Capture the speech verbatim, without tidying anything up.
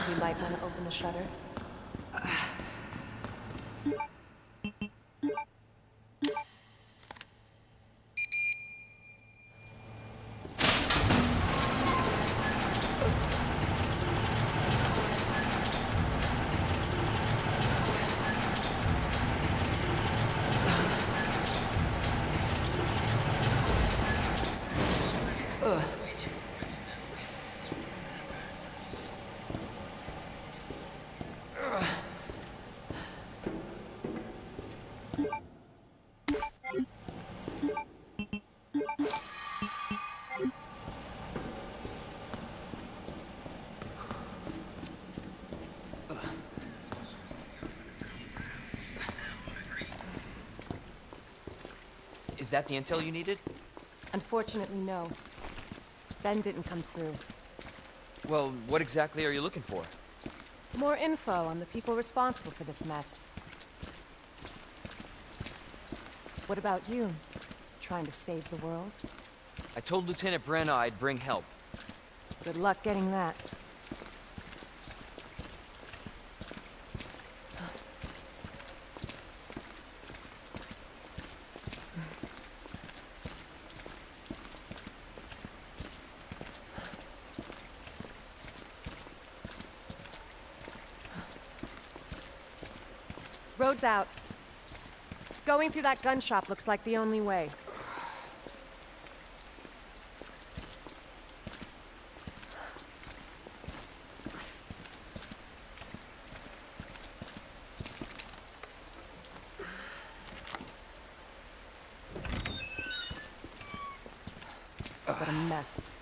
We might want to open the shutter. Is that the intel you needed? Unfortunately, no. Ben didn't come through. Well, what exactly are you looking for? More info on the people responsible for this mess. What about you? Trying to save the world? I told Lieutenant Brenna I'd bring help. Good luck getting that. Road's out. Going through that gun shop looks like the only way. What a mess.